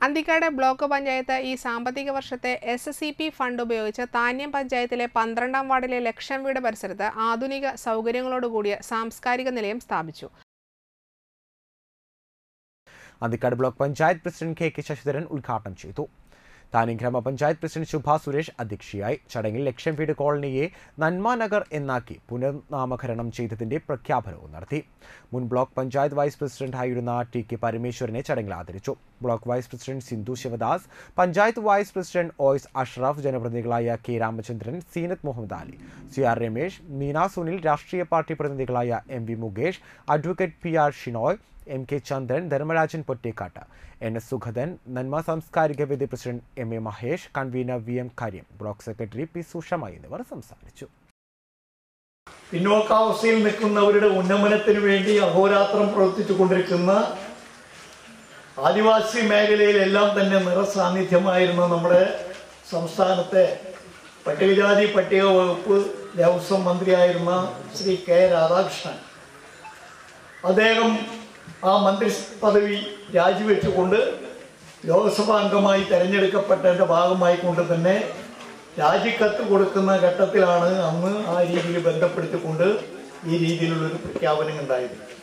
Anthikad block panchayat ഈ സാമ്പത്തിക വർഷത്തെ SSCP ഫണ്ട് ഉപയോഗിച്ച് താന്യം പഞ്ചായത്തിലെ 12ാം വാർഡിലെ ലക്ഷം വീട് പരിസരത്ത് ആധുനിക സൗകര്യങ്ങളോടുകൂടിയ സാംസ്കാരിക നിലയം സ്ഥാപിച്ചു. Anthikad block panchayat president KK Sasidharan ഉദ്ഘാടനം ചെയ്തു. താന്യം ഗ്രാമപഞ്ചായത്ത് പ്രസിഡന്റ് ശുഭ സുരേഷ് അധ്യക്ഷയായി. ചടങ്ങിൽ ലക്ഷം വീട് കോളനിയെ നന്മനഗർ എന്നാക്കി പുനർനാമകരണം ചെയ്തതിന്റെ പ്രഖ്യാപനവും നടത്തി. മുൻ ബ്ലോക്ക് പഞ്ചായത്ത് വൈസ് പ്രസിഡന്റായിരുന്ന TK പരമേശ്വരനെ ചടങ്ങിൽ ആദരിച്ചു. Block vice president Sindhu Sivadas, panchayat vice president OS Ashraf, ജനപ്രതിനിധികളായ K രാമചന്ദ്രൻ, സീനത്ത് മുഹമ്മദ് അലി, CR രമേശ്, മീന സുനിൽ, രാഷ്ട്രീയ പാർട്ടി പ്രതിനിധികളായ MV Mukesh, advocate PR Shinoy, MK Chandran, Dharmarajan Pottekkatt, NS Sukhadan, Nanma സാംസ്കാരിക വേദി president MA Mahesh, convener VM കാര്യം, ബ്ലോക്ക് സെക്രട്ടറി P സുഷമ എന്നിവർ സംസാരിച്ചു. പിന്നോക്കാവസ്ഥയിൽ നിൽക്കുന്നവരുടെ ഉന്നമനത്തിന് വേണ്ടി അഹോരാത്രം പ്രവർത്തിച്ചുകൊണ്ടിരിക്കുന്ന ആദിവാസി മേഖലയിലെല്ലാം തന്നെ നിറസാന്നിധ്യമായിരുന്ന നമ്മുടെ സംസ്ഥാനത്തെ പട്ടികജാതി പട്ടിക വകുപ്പ് ദേവസ്വം മന്ത്രിയായിരുന്ന ശ്രീ K രാധാകൃഷ്ണൻ, അദ്ദേഹം ആ മന്ത്രി പദവി രാജിവെച്ചുകൊണ്ട് ലോക്സഭാ അംഗമായി തെരഞ്ഞെടുക്കപ്പെട്ടതിൻ്റെ ഭാഗമായി കൊണ്ട് തന്നെ രാജിക്കത്ത് കൊടുക്കുന്ന ഘട്ടത്തിലാണ് അന്ന് ആ രീതിയിൽ ബന്ധപ്പെടുത്തിക്കൊണ്ട് ഈ രീതിയിലുള്ളൊരു പ്രഖ്യാപനം ഉണ്ടായത്.